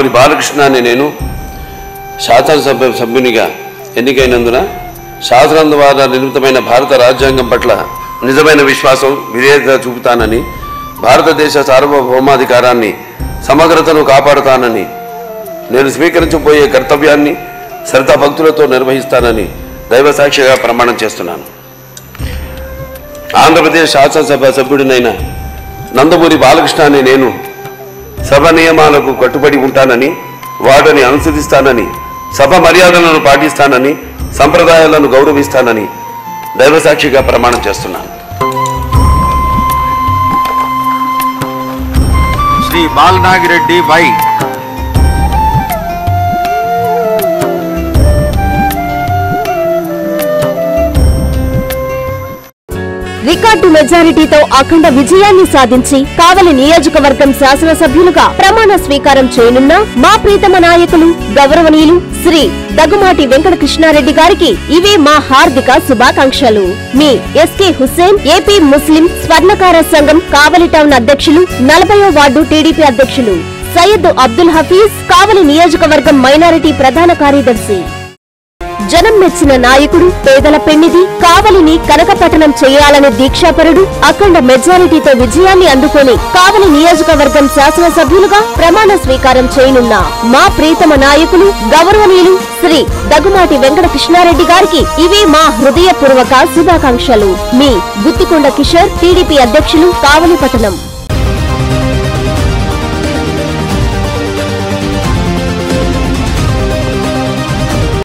నందమూరి బాలకృష్ణ అనే నేను శాసనసభ్యునిగా ఎన్నికైనందున శాసనం ద్వారా నిర్మితమైన భారత రాజ్యాంగం పట్ల నిజమైన విశ్వాసం విధేయత చూపుతానని, భారతదేశ సార్వభౌమాధికారాన్ని సమగ్రతను కాపాడుతానని, నేను స్వీకరించబోయే కర్తవ్యాన్ని శ్రద్ధాభక్తులతో నిర్వహిస్తానని దైవసాక్షిగా ప్రమాణం చేస్తున్నాను. ఆంధ్రప్రదేశ్ శాసనసభ సభ్యుడినైన నందమూరి బాలకృష్ణ అనే నేను సభ నియమాలకు కట్టుబడి ఉంటానని, వాటిని అనుసరిస్తానని, సభ మర్యాదలను పాటిస్తానని, సంప్రదాయాలను గౌరవిస్తానని దైవసాక్షిగా ప్రమాణం చేస్తున్నాను. శ్రీ బాలనాగిరెడ్డి వై. రికార్డు మెజారిటీతో అఖండ విజయాన్ని సాధించి కావలి నియోజకవర్గం శాసనసభ్యులుగా ప్రమాణ స్వీకారం చేయనున్న మా ప్రీతమ నాయకులు గౌరవనీయులు శ్రీ దగ్గుమాటి వెంకట కృష్ణారెడ్డి గారికి ఇవే మా హార్దిక శుభాకాంక్షలు. మీ ఎస్కే హుస్సేన్, ఏపీ ముస్లిం స్వర్ణకార సంఘం కావలి టౌన్ అధ్యక్షులు, 40వ వార్డు టీడీపీ అధ్యక్షులు సయ్యద్ అబ్దుల్ హఫీజ్, కావలి నియోజకవర్గం మైనారిటీ ప్రధాన కార్యదర్శి. జనం మెచ్చిన నాయకుడు, పేదల పెన్నిధి, కావలిని కనకపట్టణం చేయాలనే దీక్షాపరుడు, అఖండ మెజారిటీతో విజయాన్ని అందుకొని కావలి నియోజకవర్గం శాసనసభ్యులుగా ప్రమాణ స్వీకారం చేయనున్న మా ప్రీతమ నాయకులు గౌరవనీయులు శ్రీ దగ్గుమాటి వెంకట కృష్ణారెడ్డి గారికి ఇవే మా హృదయపూర్వక శుభాకాంక్షలు. మీ గుత్తికొండ కిషోర్, టీడీపీ అధ్యక్షులు, కావలి పట్టణం.